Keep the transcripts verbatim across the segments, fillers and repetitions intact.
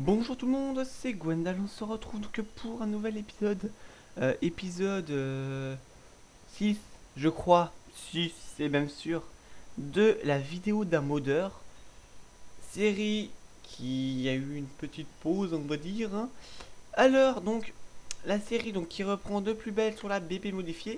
Bonjour tout le monde, c'est Gwendal, on se retrouve donc pour un nouvel épisode, euh, épisode euh, six, je crois, si c'est même sûr, de la vidéo d'un modeur, série qui a eu une petite pause on va dire. hein. Alors donc, la série donc qui reprend de plus belle sur la B P modifiée,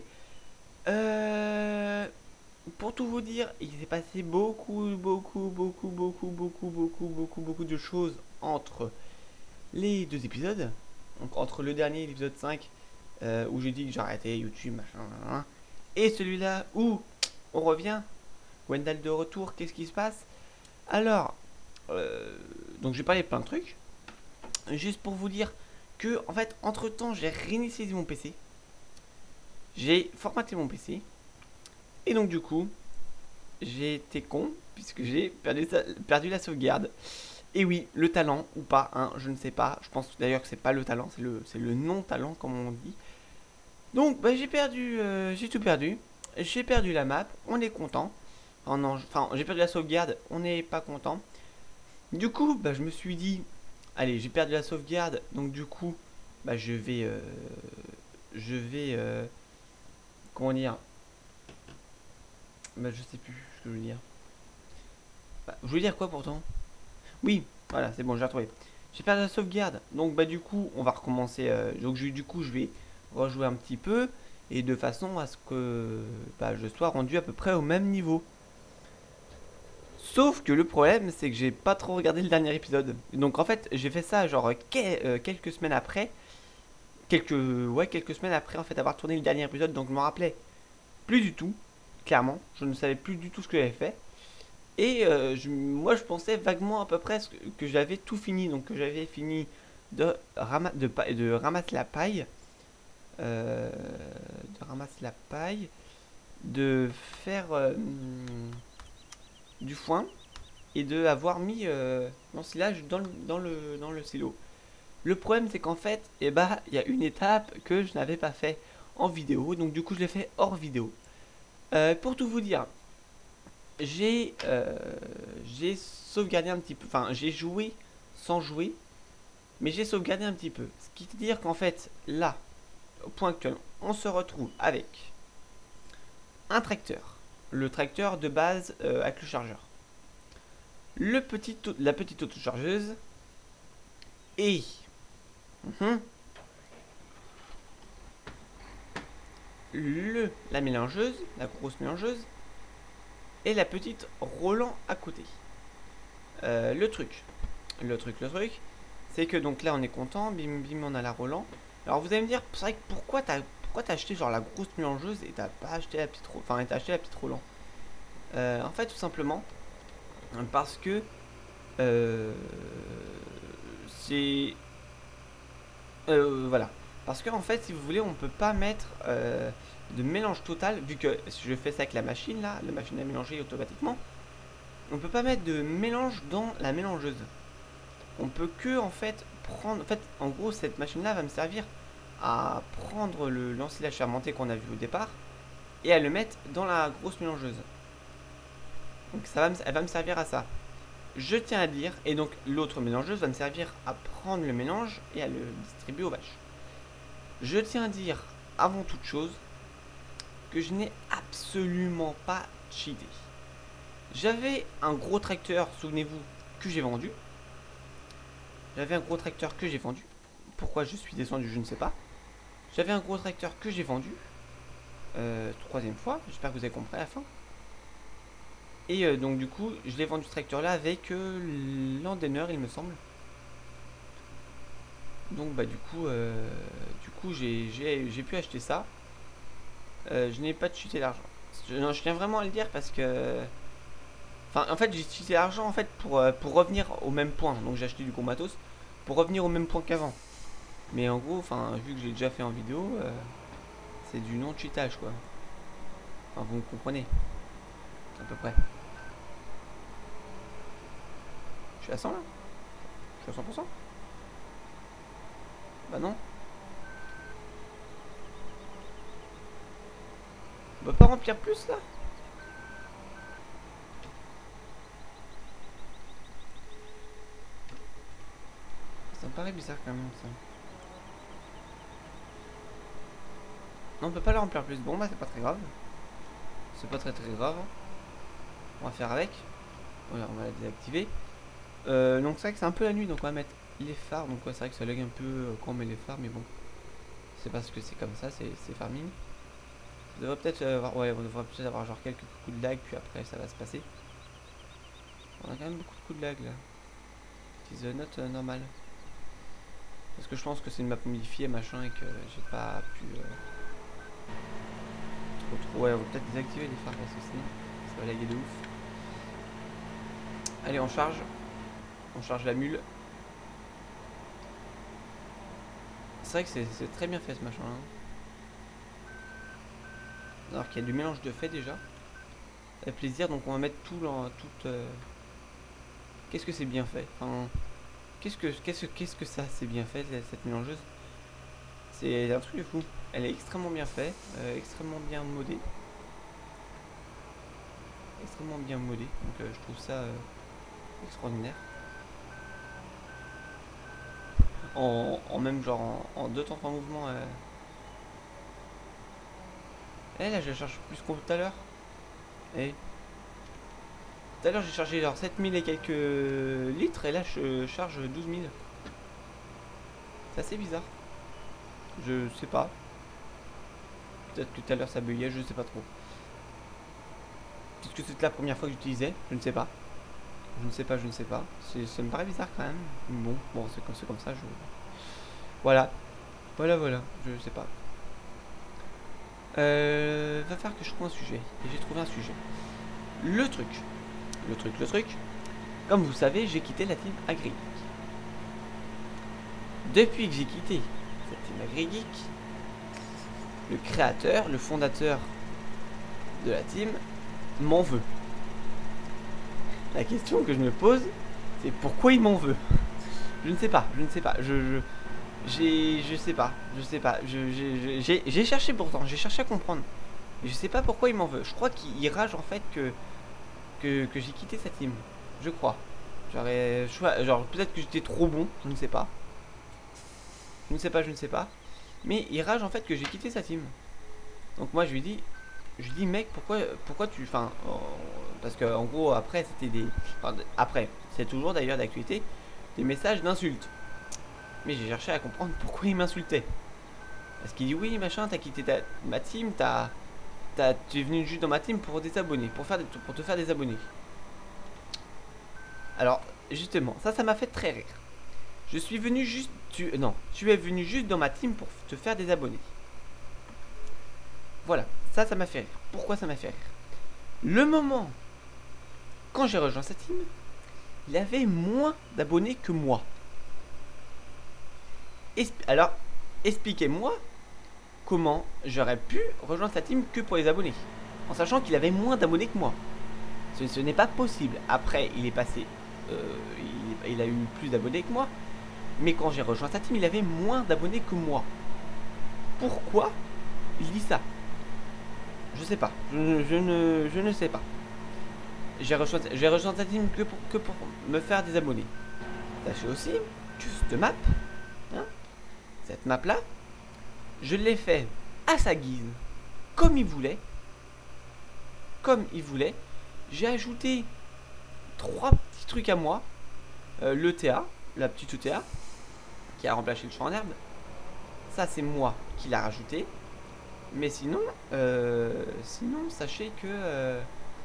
euh, pour tout vous dire, il s'est passé beaucoup, beaucoup, beaucoup, beaucoup, beaucoup, beaucoup, beaucoup, beaucoup de choses entre les deux épisodes. Donc entre le dernier, l'épisode cinq, euh, où j'ai dit que j'arrêtais YouTube, machin, machin, et celui-là où on revient, Wendell de retour, qu'est-ce qui se passe? Alors, euh, donc j'ai parlé de plein de trucs, juste pour vous dire que, en fait, entre temps, j'ai réinitialisé mon P C, j'ai formaté mon P C, et donc du coup, j'ai été con, puisque j'ai perdu, perdu la sauvegarde. Et oui, le talent ou pas, hein, je ne sais pas. Je pense d'ailleurs que c'est pas le talent, c'est le, c'est le non-talent comme on dit. Donc bah, j'ai perdu, euh, j'ai tout perdu. J'ai perdu la map, on est content. Enfin, non, enfin j'ai perdu la sauvegarde, on n'est pas content. Du coup, bah, je me suis dit, allez, j'ai perdu la sauvegarde, donc du coup, bah, je vais, euh, je vais, euh, comment dire, bah, je sais plus ce que je veux dire. Bah, je voulais dire quoi pourtant? Oui, voilà, c'est bon, j'ai retrouvé. J'ai perdu la sauvegarde. Donc bah du coup, on va recommencer. euh, donc je- du coup, je vais rejouer un petit peu et de façon à ce que bah, je sois rendu à peu près au même niveau. Sauf que le problème, c'est que j'ai pas trop regardé le dernier épisode. Donc en fait, j'ai fait ça genre que- euh, quelques semaines après, quelques ouais quelques semaines après en fait avoir tourné le dernier épisode. Donc je me rappelais plus du tout, clairement, je ne savais plus du tout ce que j'avais fait. Et euh, je- moi, je pensais vaguement à peu près ce que, que j'avais tout fini. Donc, que j'avais fini de, rama- de, pa- de ramasser la paille. euh, de ramasser la paille. De faire euh, hmm, du foin. Et de avoir mis euh, l'ensilage dans le, dans, le, dans le silo. Le problème, c'est qu'en fait, eh bah, il y a une étape que je n'avais pas fait en vidéo. Donc, du coup, je l'ai fait hors vidéo. Euh, pour tout vous dire, j'ai euh, j'ai sauvegardé un petit peu, enfin j'ai joué sans jouer, mais j'ai sauvegardé un petit peu. Ce qui veut dire qu'en fait, là, au point actuel, on se retrouve avec un tracteur, le tracteur de base euh, avec le chargeur, le petit, la petite autochargeuse et mhm, le, la mélangeuse, la grosse mélangeuse, et la petite Roland à côté. Euh, le truc, le truc, le truc, c'est que donc là on est content, bim bim on a la Roland. Alors vous allez me dire, c'est vrai que pourquoi t'as pourquoi t'as acheté genre la grosse mélangeuse et t'as pas acheté la petite Roland, enfin t'as acheté la petite Roland. Euh, en fait tout simplement parce que euh, c'est euh, voilà. Parce que en fait si vous voulez on peut pas mettre euh, de mélange total vu que si je fais ça avec la machine là, la machine à mélanger automatiquement, on peut pas mettre de mélange dans la mélangeuse. On peut que en fait prendre, en fait en gros cette machine là va me servir à prendre le l'ensilage fermenté qu'on a vu au départ et à le mettre dans la grosse mélangeuse. Donc ça va me, elle va me servir à ça. Je tiens à dire, et donc l'autre mélangeuse va me servir à prendre le mélange et à le distribuer aux vaches. Je tiens à dire avant toute chose que je n'ai absolument pas cheaté. J'avais un gros tracteur, souvenez-vous, que j'ai vendu. J'avais un gros tracteur que j'ai vendu. Pourquoi je suis descendu, je ne sais pas. J'avais un gros tracteur que j'ai vendu. Euh, troisième fois, j'espère que vous avez compris à la fin. Et euh, donc du coup, je l'ai vendu ce tracteur là avec euh, l'Andener, il me semble. Donc bah du coup, euh, du coup j'ai pu acheter ça. Euh, je n'ai pas cheaté l'argent. Je, non, je tiens vraiment à le dire parce que... Enfin, en fait, j'ai cheaté l'argent en fait pour, euh, pour revenir au même point. Donc j'ai acheté du gros matos pour revenir au même point qu'avant. Mais en gros, enfin, vu que j'ai déjà fait en vidéo, euh, c'est du non-cheatage quoi. Enfin, vous me comprenez, à peu près. Je suis à cent là? Je suis à cent pour cent? Bah non. On peut pas remplir plus là? Ça me paraît bizarre quand même ça. Non, on peut pas le remplir plus. Bon bah c'est pas très grave. C'est pas très très grave. On va faire avec. Voilà, on va la désactiver. Euh, donc c'est vrai que c'est un peu la nuit, donc on va mettre les phares. Donc ouais, c'est vrai que ça lag un peu euh, quand on met les phares, mais bon. C'est parce que c'est comme ça, c'est farming. On devrait peut-être avoir, ouais, on devrait peut-être avoir genre quelques coups de lag, puis après ça va se passer. On a quand même beaucoup de coups de lag là. It's not euh, normal. Parce que je pense que c'est une map modifiée machin et que j'ai pas pu euh, trop trop. Ouais, on va peut-être désactiver les phares parce que sinon ça va laguer de ouf. Allez, on charge. On charge la mule. C'est vrai que c'est très bien fait ce machin là. Alors qu'il y a du mélange de fait déjà. Avec plaisir, donc on va mettre tout dans tout. Euh... Qu'est-ce que c'est bien fait, enfin, Qu'est-ce que qu'est-ce que qu'est-ce que ça c'est bien fait cette mélangeuse. C'est un truc de fou. Elle est extrêmement bien faite, euh, extrêmement bien modée. Extrêmement bien modée. Donc euh, je trouve ça euh, extraordinaire. En, en même genre en, en deux temps en mouvement. Euh... Eh là je cherche plus qu'on tout à l'heure. Eh. Tout à l'heure j'ai chargé genre sept mille et quelques litres et là je charge douze mille. C'est assez bizarre. Je sais pas. Peut-être que tout à l'heure ça buguait, je sais pas trop. Peut-être que c'était la première fois que j'utilisais, je ne sais pas. Je ne sais pas, je ne sais pas. Ça me paraît bizarre quand même. Bon, bon c'est comme, comme ça, je... Voilà. Voilà, voilà, je sais pas. Euh, va falloir que je trouve un sujet. Et j'ai trouvé un sujet. Le truc. Le truc, le truc. Comme vous savez, j'ai quitté la team AgriGeek. Depuis que j'ai quitté cette team AgriGeek, le créateur, le fondateur de la team m'en veut. La question que je me pose, c'est pourquoi il m'en veut. Je ne sais pas, je ne sais pas. Je, je, j'ai, je sais pas, je sais pas. Je, j'ai, j'ai cherché pourtant, j'ai cherché à comprendre. Et je sais pas pourquoi il m'en veut. Je crois qu'il rage en fait que que, que j'ai quitté sa team. Je crois. J'aurais, genre peut-être que j'étais trop bon, je ne sais pas. Je ne sais pas, je ne sais pas. Mais il rage en fait que j'ai quitté sa team. Donc moi je lui dis, je lui dis mec pourquoi pourquoi tu, enfin euh, parce que en gros après c'était des, enfin, après c'est toujours d'ailleurs d'actualité des messages d'insultes. Mais j'ai cherché à comprendre pourquoi il m'insultait. Parce qu'il dit oui machin, t'as quitté ta, ma team, t'as, t'as, tu es venu juste dans ma team pour des abonnés, pour faire des, pour te faire des abonnés. Alors justement ça ça m'a fait très rire. Je suis venu juste, tu, non, tu es venu juste dans ma team pour te faire des abonnés. Voilà, ça, ça m'a fait rire. Pourquoi ça m'a fait rire? Le moment, quand j'ai rejoint sa team, il avait moins d'abonnés que moi. Esp Alors, expliquez-moi comment j'aurais pu rejoindre sa team que pour les abonnés. En sachant qu'il avait moins d'abonnés que moi. Ce, ce n'est pas possible. Après, il est passé, euh, il, il a eu plus d'abonnés que moi. Mais quand j'ai rejoint sa team, il avait moins d'abonnés que moi. Pourquoi il dit ça? Je sais pas, je, je, ne, je ne sais pas. J'ai rejoint, rejoint sa team que pour, que pour me faire des abonnés. Sachez aussi que cette map, hein, cette map là, je l'ai fait à sa guise, comme il voulait. Comme il voulait. J'ai ajouté trois petits trucs à moi. Euh, L'E T A, la petite E T A, qui a remplacé le champ en herbe. Ça c'est moi qui l'a rajouté. Mais sinon, euh, sinon, sachez que, euh,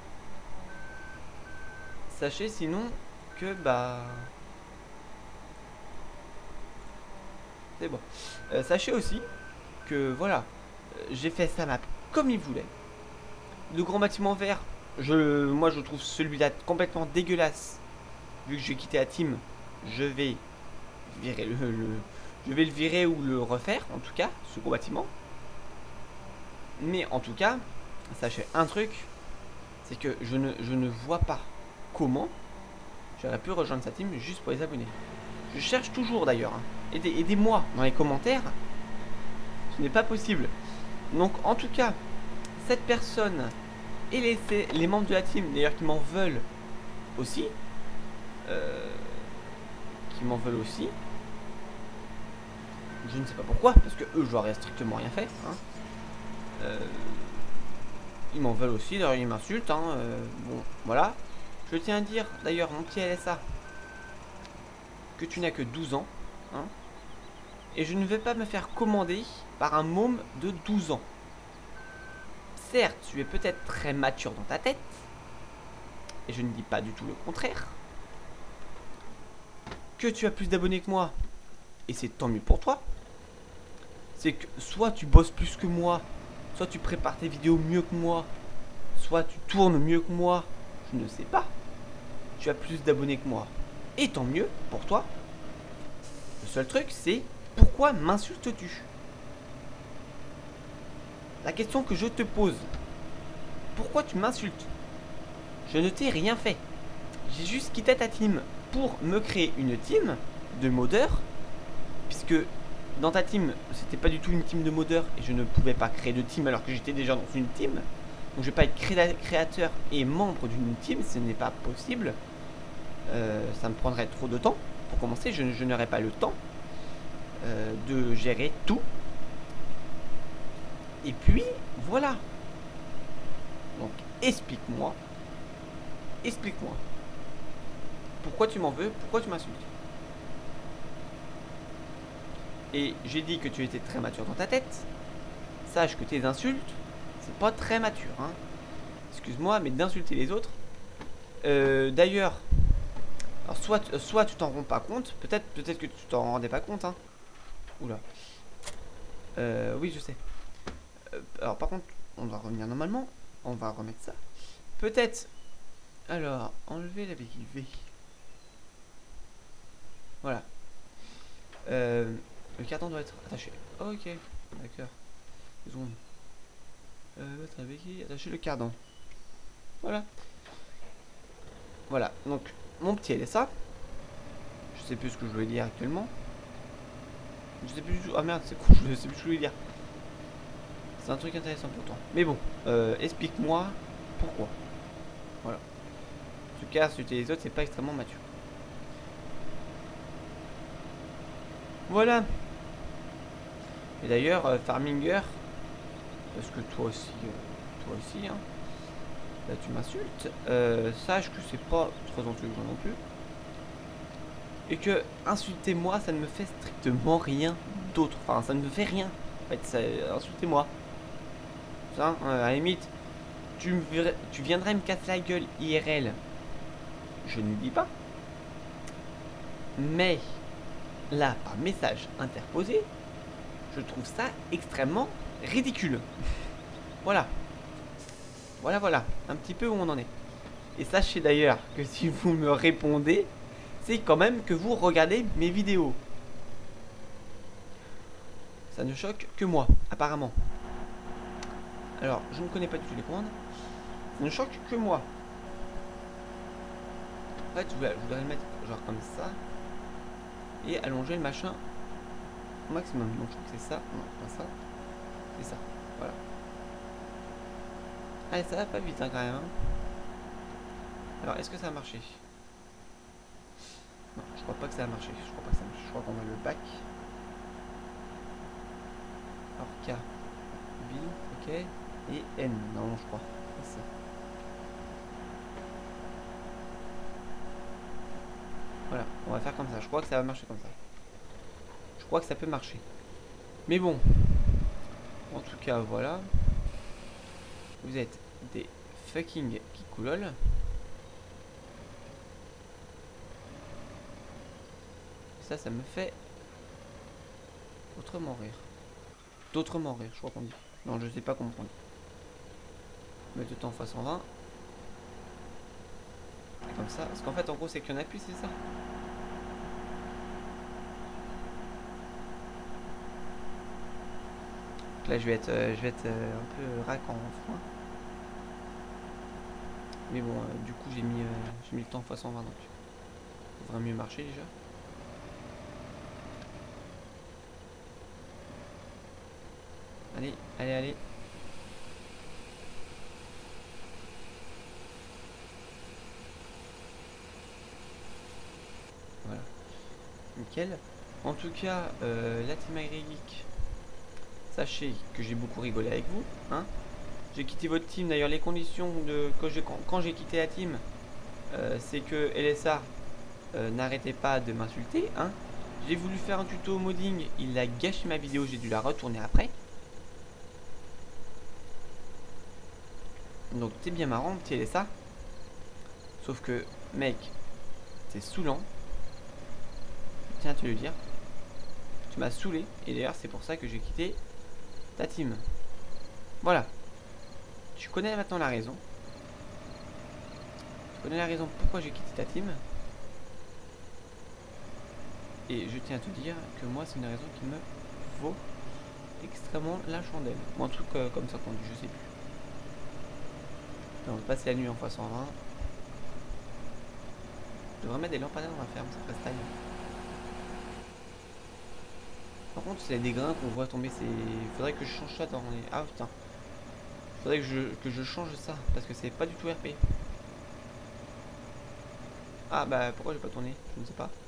sachez sinon que bah, c'est bon. Euh, sachez aussi que voilà, j'ai fait sa map comme il voulait. Le grand bâtiment vert, je, moi je trouve celui-là complètement dégueulasse. Vu que j'ai quitté la team, je vais virer le, le, je vais le virer ou le refaire en tout cas, ce gros bâtiment. Mais en tout cas, sachez un truc, c'est que je ne, je ne vois pas comment j'aurais pu rejoindre sa team juste pour les abonnés. Je cherche toujours d'ailleurs. Hein. Aidez, aidez-moi dans les commentaires. Ce n'est pas possible. Donc en tout cas, cette personne et les, les membres de la team d'ailleurs qui m'en veulent aussi, euh, qui m'en veulent aussi, Je ne sais pas pourquoi, parce que eux, je leur ai strictement rien fait. Hein. Euh, ils m'en veulent aussi, d'ailleurs ils m'insultent. Hein. Euh, bon, voilà. Je tiens à dire, d'ailleurs, mon petit L S A, que tu n'as que douze ans. Hein. Et je ne vais pas me faire commander par un môme de douze ans. Certes, tu es peut-être très mature dans ta tête. Et je ne dis pas du tout le contraire. Que tu as plus d'abonnés que moi. Et c'est tant mieux pour toi. C'est que soit tu bosses plus que moi, soit tu prépares tes vidéos mieux que moi, soit tu tournes mieux que moi, je ne sais pas. Tu as plus d'abonnés que moi. Et tant mieux pour toi. Le seul truc, c'est pourquoi m'insultes-tu? La question que je te pose, pourquoi tu m'insultes? Je ne t'ai rien fait. J'ai juste quitté ta team pour me créer une team de modeurs, puisque dans ta team, c'était pas du tout une team de modeurs et je ne pouvais pas créer de team alors que j'étais déjà dans une team. Donc je vais pas être créa créateur et membre d'une team, ce n'est pas possible. Euh, ça me prendrait trop de temps. Pour commencer, je, je n'aurais pas le temps euh, de gérer tout. Et puis, voilà. Donc, explique-moi. Explique-moi. Pourquoi tu m'en veux? Pourquoi tu m'insultes? Et j'ai dit que tu étais très mature dans ta tête. Sache que tes insultes, c'est pas très mature. Hein. Excuse-moi, mais d'insulter les autres. Euh, D'ailleurs, alors soit, soit tu t'en rends pas compte. Peut-être peut-être que tu t'en rendais pas compte. Hein. Oula. Euh, oui, je sais. Euh, alors par contre, on va revenir normalement. On va remettre ça. Peut-être. Alors, enlever la béquille V. Voilà. Euh, le carton doit être attaché. Ok, d'accord. Deux secondes. Euh, mettre la béquille, attacher le cardan. Voilà. Voilà, donc mon petit L S A. Je sais plus ce que je voulais dire actuellement. Je sais plus du tout. Ah merde, c'est cool, je sais plus ce que je voulais dire. C'est un truc intéressant pourtant. Mais bon, euh, explique-moi pourquoi. Voilà. En tout cas, celui les autres, c'est pas extrêmement mature. Voilà. Et d'ailleurs, euh, Farminger, parce que toi aussi, euh, toi aussi, hein, là tu m'insultes, euh, sache que c'est pas très intelligent non plus. Et que insulter moi, ça ne me fait strictement rien d'autre. Enfin, ça ne me fait rien. En fait, ça, insultez-moi. Ça, euh, à la limite, tu, me verrais, tu viendrais me casser la gueule I R L. Je ne dis pas. Mais là, par message interposé, je trouve ça extrêmement ridicule. Voilà. Voilà, voilà. Un petit peu où on en est. Et sachez d'ailleurs que si vous me répondez, c'est quand même que vous regardez mes vidéos. Ça ne choque que moi, apparemment. Alors, je ne connais pas du tout les commandes. Ça ne choque que moi. En fait, je voudrais, je voudrais le mettre genre comme ça. Et allonger le machin au maximum. Donc, je crois que c'est ça. Non, pas ça. C'est ça. Voilà. Allez, ça va pas vite hein, quand même. Hein. Alors, est-ce que ça a marché? Non, je crois pas que ça a marché. Je crois pas que ça a marché. Je crois qu'on va le back. Alors, K. B. Ok. Et N. Non, je crois. C'est ça. Voilà, on va faire comme ça. Je crois que ça va marcher comme ça. Je crois que ça peut marcher. Mais bon. En tout cas, voilà. Vous êtes des fucking kikoulol. Ça, ça me fait autrement rire. D'autrement rire, je crois qu'on dit. Non, je sais pas comment on dit. Mettre le temps fois cent vingt. Comme ça. Parce qu'en fait, en gros, c'est qu'il y en a plus, c'est ça? Là, je vais être, euh, je vais être euh, un peu rac en frein. Mais bon, euh, du coup, j'ai mis, euh, j'ai mis le temps fois cent vingt, donc ça devrait mieux marcher déjà. Allez, allez, allez. Voilà. Nickel. En tout cas, euh, la team AgriGeek, sachez que j'ai beaucoup rigolé avec vous. Hein. J'ai quitté votre team. D'ailleurs, les conditions de quand j'ai quand j'ai quitté la team, euh, c'est que L S A euh, n'arrêtait pas de m'insulter. Hein. J'ai voulu faire un tuto modding, il a gâché ma vidéo, j'ai dû la retourner après. Donc t'es bien marrant, petit L S A. Sauf que, mec, c'est saoulant. Tiens à te le dire. Tu m'as saoulé. Et d'ailleurs, c'est pour ça que j'ai quitté ta team. Voilà. Tu connais maintenant la raison. Tu connais la raison pourquoi j'ai quitté ta team. Et je tiens à te dire que moi, c'est une raison qui me vaut extrêmement la chandelle. Ou un truc euh, comme ça qu'on dit, je sais plus. On va passer la nuit en fois cent vingt. Je devrais mettre des lampadaires dans ma ferme, ça ferait style. Par contre, c'est des grains qu'on voit tomber, c'est. Faudrait que je change ça dans les. Ah putain. Faudrait que je, que je change ça, parce que c'est pas du tout R P. Ah bah pourquoi j'ai pas tourné? Je ne sais pas.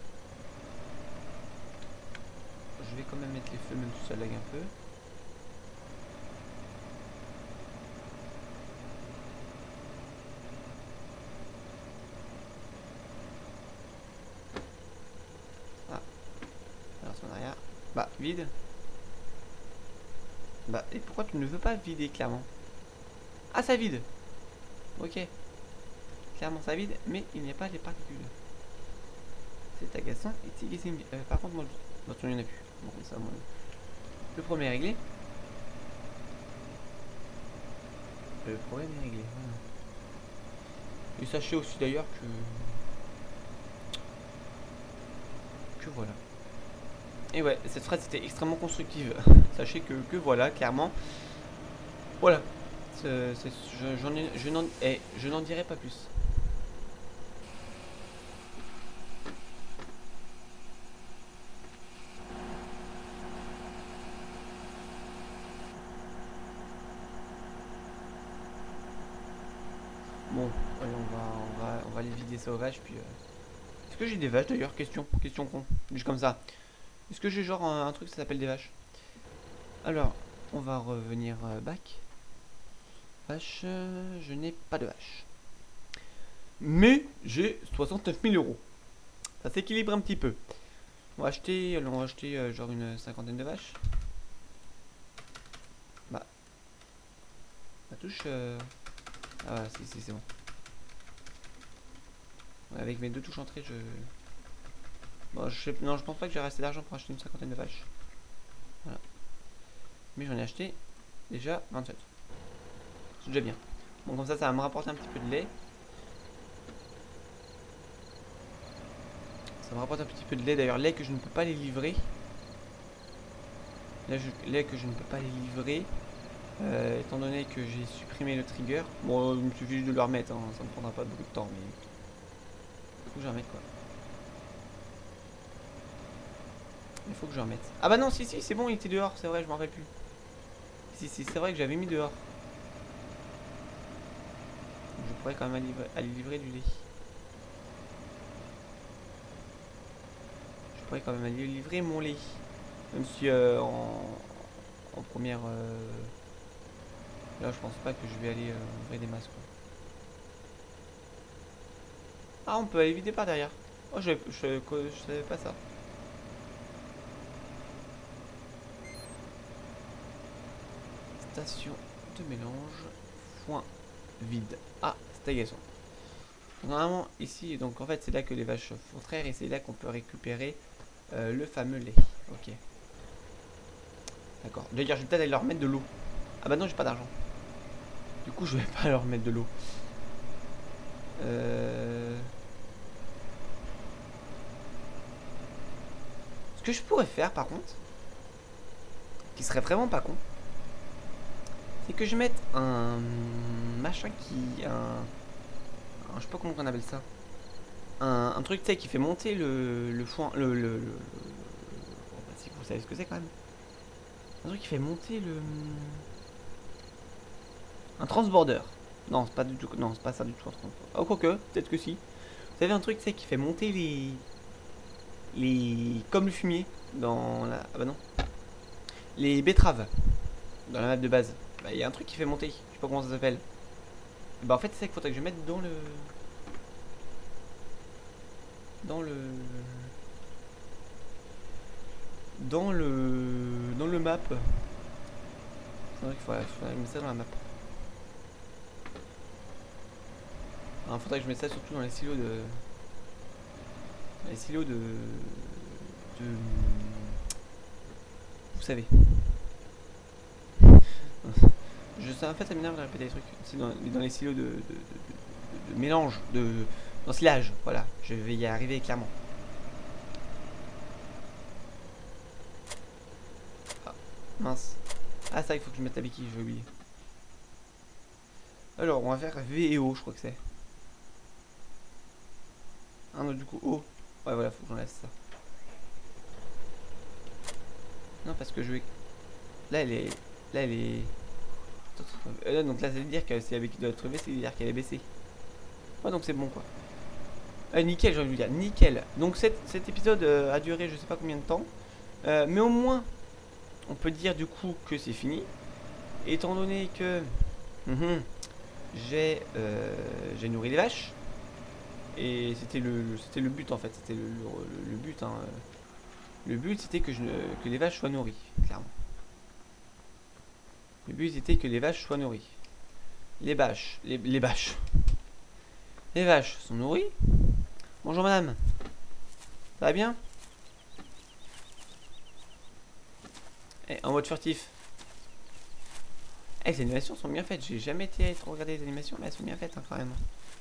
Je vais quand même mettre les feux, même si ça lag un peu. Ah. Alors c'est en arrière. Bah, vide. Bah, et pourquoi tu ne veux pas vider clairement? Ah, ça vide. Ok. Clairement ça vide, mais il n'y a pas les particules. C'est agaçant et teasing. Euh, par contre, moi, je... il n'y en a plus. Bon, ça, moi... Le premier est réglé. Le problème est réglé. Voilà. Et sachez aussi d'ailleurs que... Que voilà. Et ouais, cette phrase était extrêmement constructive. Sachez que, que voilà, clairement. Voilà. C'est, c'est, je, j'en ai, je n'en eh, je n'en dirai pas plus. Bon, allez, on va, on va, on va aller vider ça aux vaches, puis... Euh... Est-ce que j'ai des vaches d'ailleurs? Question, question con. Juste comme ça. Est-ce que j'ai genre un, un truc qui s'appelle des vaches? Alors, on va revenir euh, back. Vache, euh, je n'ai pas de vache. Mais j'ai soixante-neuf mille euros. Ça s'équilibre un petit peu. On va acheter, on va acheter euh, genre une cinquantaine de vaches. Bah, la touche. Euh... Ah voilà, si, si, c'est bon. Avec mes deux touches entrées, je. Bon, je sais... non, je pense pas que j'ai assez d'argent pour acheter une cinquantaine de vaches. Voilà. Mais j'en ai acheté déjà vingt-sept. C'est déjà bien. Bon, comme ça, ça va me rapporter un petit peu de lait. Ça me rapporte un petit peu de lait. D'ailleurs, lait que je ne peux pas les livrer. Là, je... lait que je ne peux pas les livrer. Euh, étant donné que j'ai supprimé le trigger. Bon, il me suffit juste de le remettre. Hein. Ça ne prendra pas beaucoup de temps. Mais il faut que je remette quoi. Il faut que je remette. Ah bah non, si, si, c'est bon, il était dehors. C'est vrai, je m'en rappelle plus. Si, si, c'est vrai que j'avais mis dehors. Je pourrais quand même aller livrer, aller livrer du lait. Je pourrais quand même aller livrer mon lait. Même si euh, en, en première... Euh, là, je pense pas que je vais aller euh, livrer des masques. Quoi. Ah, on peut aller vider par derrière. Oh, je, je, je, je savais pas ça. Station de mélange. Foin vide. Ah, c'est agaçant. Normalement, ici, donc en fait, c'est là que les vaches font traire et c'est là qu'on peut récupérer euh, le fameux lait. Ok. D'accord. D'ailleurs, je vais peut-être aller leur mettre de l'eau. Ah bah non, j'ai pas d'argent. Du coup, je vais pas leur mettre de l'eau. Euh... Ce que je pourrais faire, par contre, qui serait vraiment pas con, c'est que je mette un machin qui... Un... un je sais pas comment on appelle ça. Un, un truc, tu sais, qui fait monter le, le foin... Le, le, le, le... Bon, bah, si vous savez ce que c'est, quand même. Un truc qui fait monter le... Un transborder. Non, c'est pas du tout... Non, c'est pas ça du tout. Oh, quoique, peut-être que si. Vous savez, un truc, tu sais, qui fait monter les... les comme le fumier dans la... Ah bah non. Les betteraves dans la map de base. Bah il y a un truc qui fait monter, je sais pas comment ça s'appelle. Bah en fait c'est ça qu'il faudrait que je mette dans le... Dans le... Dans le... Dans le map. Faudrait qu'il faudrait, faudrait que je mette ça dans la map. Il faudrait que je mette ça surtout dans les silos de... Dans les silos de... De... Vous savez. Je sais, en fait ça m'énerve de répéter des trucs. C'est dans, dans les silos de, de, de, de, de mélange, de d'ensilage. Voilà, je vais y arriver clairement. Ah, mince. Ah ça il faut que je mette la béquille, j'ai oublié. Alors on va faire V et O, je crois que c'est. Ah non du coup O. Ouais voilà, faut que j'en laisse ça. Non parce que je vais... Là elle est... Là elle est... Euh, donc là ça veut dire que si la béquille doit être levée, ça veut dire qu'elle est baissée. Ouais donc c'est bon quoi. Euh, nickel, j'ai envie de vous dire, nickel. Donc cet, cet épisode euh, a duré je sais pas combien de temps. Euh, mais au moins, on peut dire du coup que c'est fini. Étant donné que mm-hmm, j'ai euh, j'ai nourri les vaches. Et c'était le, le c'était le but en fait. C'était le, le, le but. Hein. Le but c'était que, je, que les vaches soient nourries, clairement. Le but était que les vaches soient nourries. Les vaches, les, les vaches. Les vaches sont nourries. Bonjour madame. Ça va bien? Eh, en mode furtif. Eh, les animations sont bien faites. J'ai jamais été trop regarder les animations, mais elles sont bien faites hein, quand même.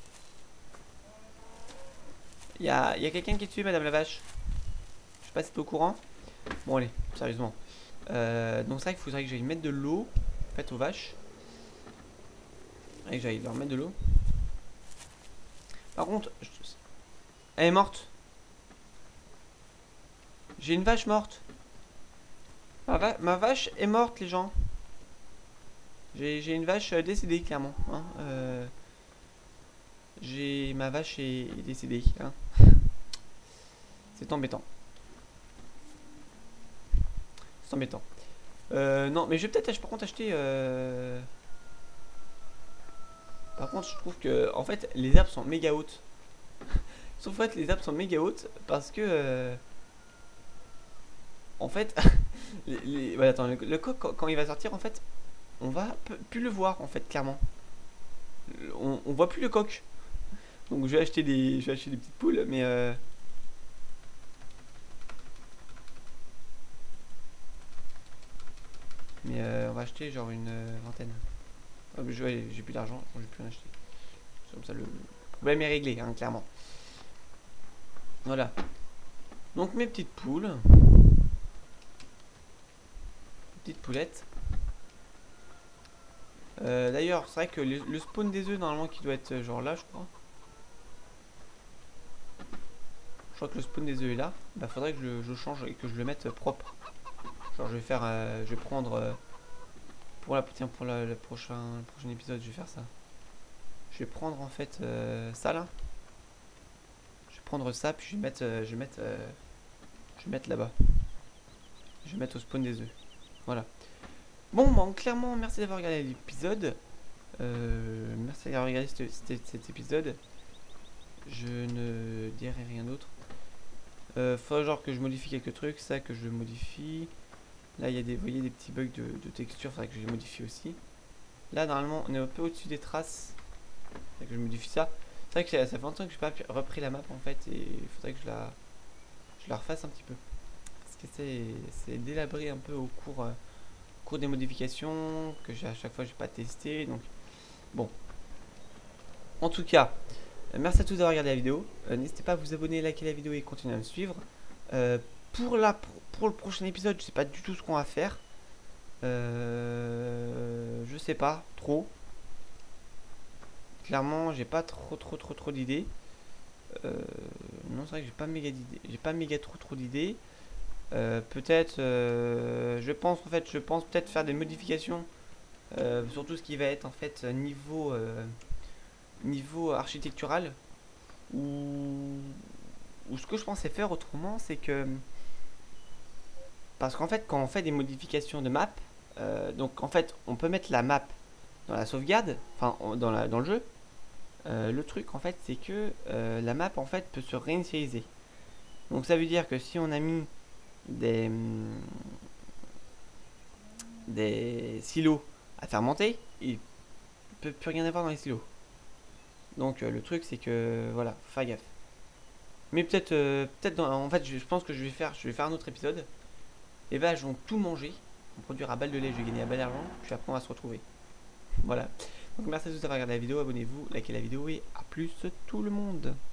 Il y a, y a quelqu'un qui est dessus, madame la vache. Je sais pas si t'es au courant. Bon, allez, sérieusement. Euh, donc, c'est vrai qu'il faudrait que j'aille mettre de l'eau en fait aux vaches. Et que j'aille leur mettre de l'eau. Par contre, je... elle est morte. J'ai une vache morte. Ma, va ma vache est morte, les gens. J'ai une vache euh, décédée, clairement. Hein. Euh, J'ai ma vache est, est décédée. Hein. C'est embêtant. C'est embêtant. Euh, non, mais je vais peut-être par contre acheter. Euh... Par contre, je trouve que en fait les arbres sont méga hautes. Sauf en fait les arbres sont méga hautes parce que euh... en fait les, les... Ouais, attends, le, le coq quand, quand il va sortir en fait on va plus le voir en fait clairement. On, on voit plus le coq. Donc je vais acheter des je vais acheter des petites poules mais euh... mais euh, on va acheter genre une euh, vingtaine. Oh, j'ai plus d'argent, je vais plus en acheter. Comme ça le problème est réglé hein, clairement. Voilà. Donc mes petites poules. Petites poulettes. Euh, D'ailleurs, c'est vrai que le, le spawn des œufs normalement qui doit être genre là, je crois. Je crois que le spawn des œufs est là. Bah faudrait que je, je change et que je le mette propre. Genre je vais faire, euh, je vais prendre euh, pour la tiens pour la, le prochain, le prochain épisode, je vais faire ça. Je vais prendre en fait euh, ça là. Je vais prendre ça puis je vais mettre, euh, je vais mettre, euh, je vais mettre là-bas. Je vais mettre au spawn des œufs. Voilà. Bon, bon, clairement, merci d'avoir regardé l'épisode. Euh, merci d'avoir regardé cet, cet, cet épisode. Je ne dirai rien d'autre. Euh, faut genre que je modifie quelques trucs, ça que je modifie. Là, il y a des, vous voyez, des petits bugs de, de texture, il faudrait que je les modifie aussi. Là, normalement, on est un peu au-dessus des traces. Il faudrait que je modifie ça. C'est vrai que ça fait longtemps que je n'ai pas repris la map en fait, et il faudrait que je la, je la refasse un petit peu. Parce que c'est délabré un peu au cours, euh, au cours des modifications, que à chaque fois je n'ai pas testé. Donc, bon. En tout cas, euh, merci à tous d'avoir regardé la vidéo. Euh, N'hésitez pas à vous abonner, liker la vidéo et continuer à me suivre. Euh, pour, la, pour le prochain épisode, je sais pas du tout ce qu'on va faire. Euh, je sais pas trop. Clairement, j'ai pas trop trop trop trop d'idées. Euh, non, c'est vrai que j'ai pas méga d'idées. J'ai pas méga trop trop d'idées. Euh, peut-être, euh, je pense en fait, je pense peut-être faire des modifications euh, sur tout ce qui va être en fait niveau euh, niveau architectural ou ou ce que je pensais faire autrement, c'est que parce qu'en fait, quand on fait des modifications de map, euh, donc en fait, on peut mettre la map dans la sauvegarde, enfin dans, la, dans le jeu. Euh, le truc en fait, c'est que euh, la map en fait peut se réinitialiser. Donc ça veut dire que si on a mis des hum, des silos à fermenter, il peut plus rien avoir dans les silos. Donc euh, le truc c'est que voilà, faut faire gaffe. Mais peut-être euh, peut-être en fait je, je pense que je vais faire je vais faire un autre épisode. Les vaches vont tout manger, vont produire à balle de lait, je vais gagner à balle d'argent, puis après on va se retrouver. Voilà. Donc merci à tous d'avoir regardé la vidéo, abonnez-vous, likez la vidéo et à plus tout le monde.